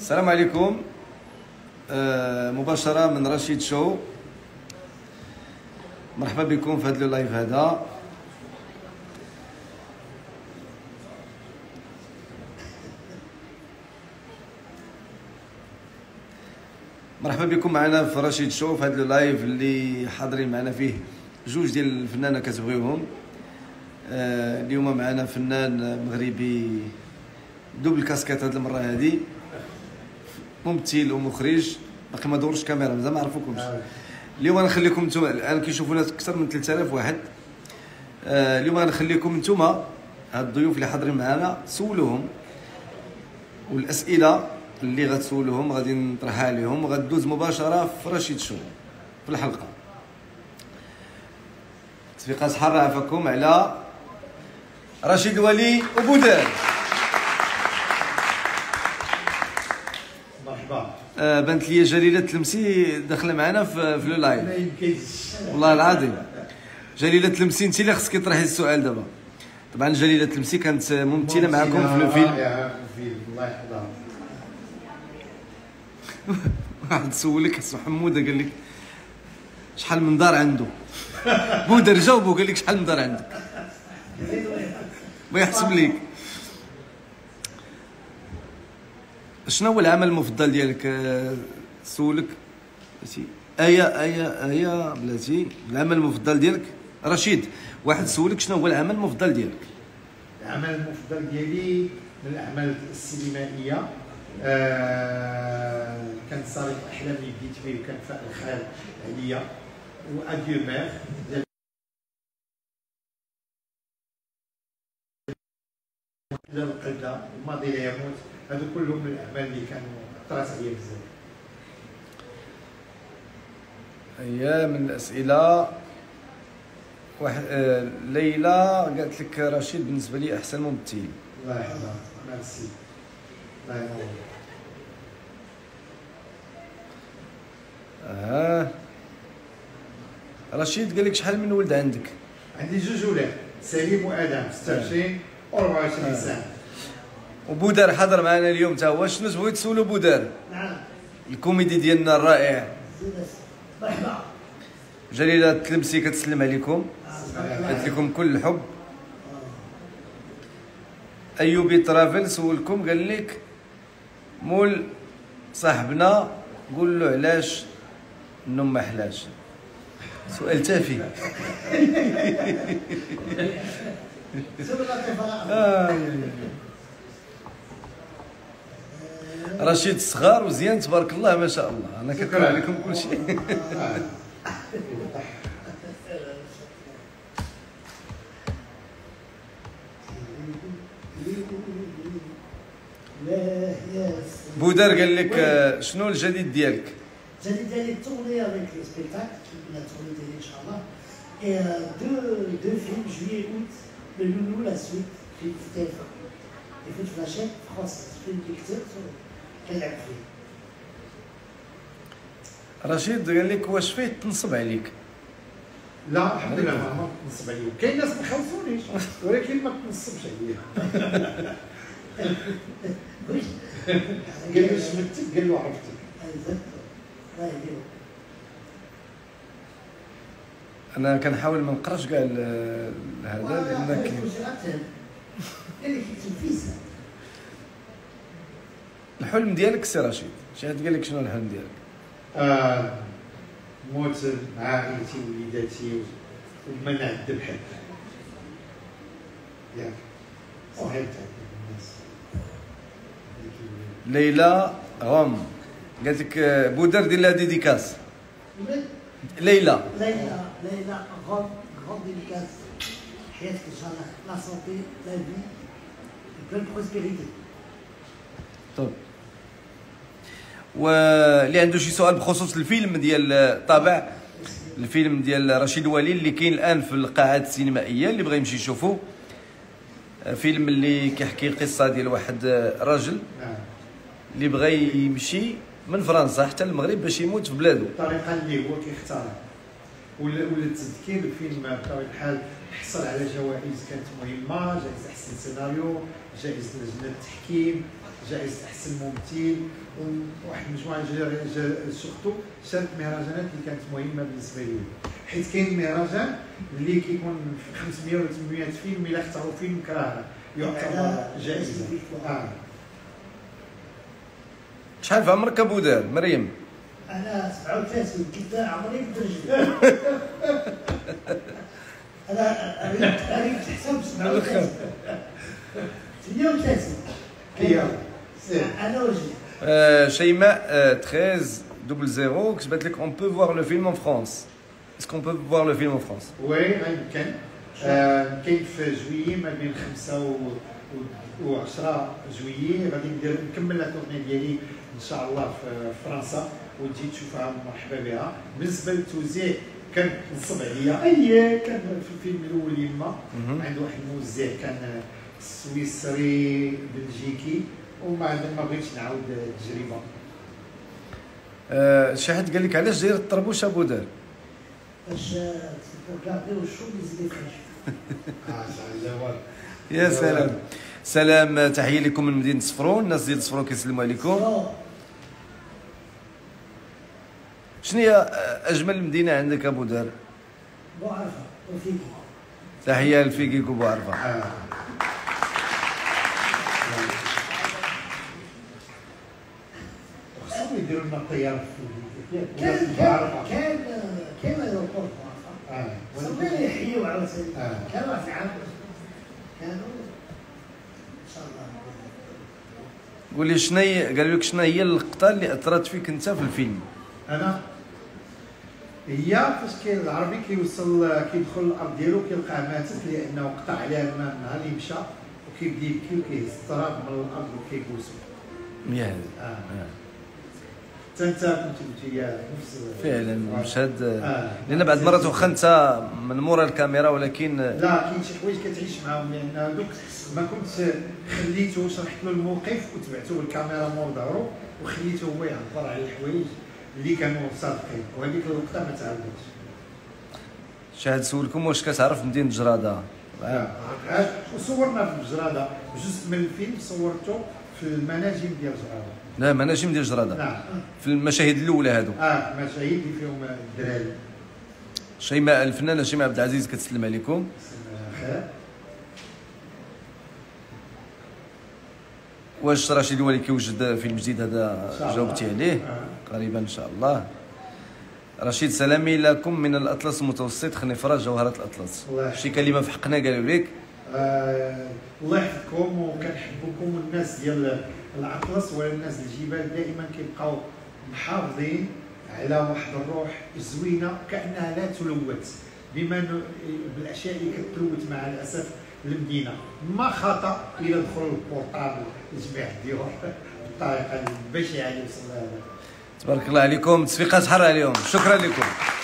السلام عليكم. مباشرة من رشيد شو. مرحبا بكم في هذا اللايف هذا. مرحبا بكم معنا في رشيد شو في هذا اللايف اللي حاضرين معنا فيه جوج ديال الفنانة كتبغيوهم. اليوم معنا فنان مغربي دوبل كاسكيت هذه المرة هذه، ممثل ومخرج. باقي ما دورش كاميرا مازال ما عرفوكمش. اليوم غنخليكم نتوما الان كيشوفونا اكثر من 3000 واحد. اليوم غنخليكم نتوما هاد الضيوف اللي حاضرين معنا سولوهم، والاسئله اللي غتسولوهم غادي نطرحها عليهم وغدوز مباشره في رشيد شو في الحلقه. تصفيقات حاره عفاكم على رشيد ولي وبودار. مرحبا. بانت لي جليله تلمسي داخله معنا في لو لايف. والله العظيم جليله تلمسي انت اللي خصك تطرحي السؤال دابا. طبعا جليله تلمسي كانت ممثله معكم في الفيلم. الله يحفظها. واحد سولك اسمه حموده قال لك شحال من دار عنده. بودر جاوبو قال لك شحال من دار عندك. ما يحسب ليك. شنو هو العمل المفضل ديالك؟ سولك بلاتي ايه بلاتي العمل المفضل ديالك. رشيد واحد سولك شنو هو العمل المفضل ديالك؟ العمل المفضل ديالي من الاعمال السينمائيه كان صارت احلامي بديت فيه وكان فاق الخير عليا واديو مير ديال القلده الماضي لا يموت. هادو كلهم من الاعمال اللي كانوا اثرت عليا بزاف. هي من الاسئله واحد ليلى قالت لك رشيد بالنسبه لي احسن ممثل. الله يحفظها. ميرسي. الله ينور. رشيد قال لك شحال من ولد عندك؟ عندي جوج ولاد، سليم وادم 26 و 24 سنه. وبودار حضر معنا اليوم تا هو. شنو تبغيو تسولوا بودار؟ نعم. الكوميدي ديالنا الرائع. مرحبا. جليله تلمسي كتسلم عليكم، قالت لكم كل الحب. ايوبي ترافل سولكم قال لك مول صاحبنا قول له علاش النوم ما حلاش. سؤال تافه. رشيد صغار وزيان تبارك الله ما شاء الله. انا كنقول عليكم كل شيء. بودار قال لك شنو الجديد ديالك؟ الجديد ديالي tourner avec le spectacle, la tournée télé Inch'Allah, et deux films, juillet et août, le Loulou, la suite, film TF1. Et film sur la chaîne française, film picture sur كنلعب فيه. رشيد قال لك واش فيه تنصب عليك؟ لا الحمد لله ما تنصب عليا. كاين ناس ما يخلصونيش ولكن ما تنصبش عليا. قال له شمتك قال له عرفتك. الله يديرو. انا كنحاول ما نقراش كاع هذا لان كاين الحلم ديالك سي رشيد. شي حد قال لك شنو الحلم ديالك؟ موت مع عائلتي ووليداتي ومنع الذبح ياك صحيح الناس. ليلى غوم قالت لك بودر دير لها ديديكاس. ليلى غون ديديكاس. حياتك ان شاء الله لا سونتي لا في بلان بروسبيريتي. طب واللي عنده شي سؤال بخصوص الفيلم ديال طابع الفيلم ديال رشيد ولي اللي كاين الان في القاعات السينمائيه اللي بغى يمشي يشوفوه، فيلم اللي كيحكي قصه ديال واحد راجل اللي بغى يمشي من فرنسا حتى المغرب باش يموت في بلادو. الطريقه اللي هو كيختارها ولا التذكير الفيلم بطبيعه الحال حصل على جوائز كانت مهمه، جائزه احسن سيناريو، جائزه لجنه التحكيم، جائزه احسن ممثل وواحد المجموعه سورتو شارك مهرجانات اللي كانت مهمه بالنسبه لي، حيت كاين مهرجان اللي كيكون 500 ولا 800 فيلم الا اختاروا فيلم كراه يعتبر جائزه. شحال في عمرك ابو دار مريم؟ انا 37 كنت عمري بدرجه. انا اريد تحسب 37 38 انا وجهي. شيماء 1300 كتبت لك on peut voir le film en France. Est-ce qu'on peut voir le film en France? وي غيمكن. كاين في جويي ما بين 5 و 10 جويي غادي نكمل لا تورني ديالي ان شاء الله في فرنسا وتجي تشوفها مرحبا بها. بالنسبه للتوزيع كان نصب عليا كان في الفيلم الاول يما عند واحد الموزع كان سويسري بلجيكي وما بغيتش نعاود التجربه. شي حد قال لك علاش داير الطربوش ابو دار؟ باش تبوكارديو الشوب يزيد يفرش. يا سلام. سلام، تحيه لكم من مدينه صفرون، الناس ديال صفرون كيسلموا عليكم. شنو هي اجمل مدينه عندك ابو دار؟ بوعرفه وفيكي. تحيه لفيكيك وبوعرفه. خصهم يديروا لنا الطياره في كان ايروبور بوعرفه. صافي يحيوا عاوتاني. كانوا في عام كانوا ان شاء الله. قول لي شنو هي، قالوا لك شنو هي اللقطه اللي اثرت فيك انت في الفيلم؟ انا هي فاش كاين العربي كيوصل كيدخل الارض ديالو كيلقاه ماتت لانه قطع عليها الماء النهار اللي مشى وكيبدا يبكي وكيهز التراب من الارض وكيبوسو. ياه حتى انت كنت قلتي نفس فعلا مشهد. لان بعض المرات واخا انت من مورا الكاميرا ولكن لا كاين شي حوايج كتعيش معاهم لان هذوك ما كنت خليته شرحت له الموقف وتبعته بالكاميرا مور ظهرو وخليته هو يعبر على الحوايج اللي كانوا صادقين وهذيك اللقطه ما تعاودتش. شاهد سولكم واش كتعرف مدينه جراده؟ وصورنا في جراده جزء من الفيلم صورته في المناجم ديال جراده. لا مناجم ديال جراده. نعم. في المشاهد الاولى هادو. مشاهد اللي فيهم الدراري. شيماء الفنانه شيماء عبد العزيز كتسلم عليكم. خير. واش رشيد الوالي كيوجد فيلم جديد هذا جاوبتي عليه قريبا ان شاء الله. رشيد سلامي لكم من الاطلس المتوسط خنفره جوهره الاطلس. شي كلمه في حقنا قالوا لك؟ الله يحفظكم وكنحبكم والناس ديال الاطلس ولا الناس الجبال دائما كيبقاو محافظين على واحد الروح زوينه كانها لا تلوث بما بالاشياء اللي كتلوث مع الاسف المدينه. ما خطا الى دخلوا البورطابل لجميع الديور بالطريقه البشعه اللي وصلنا لها. تبارك الله عليكم، تصفيقات حاره اليوم، شكرا لكم.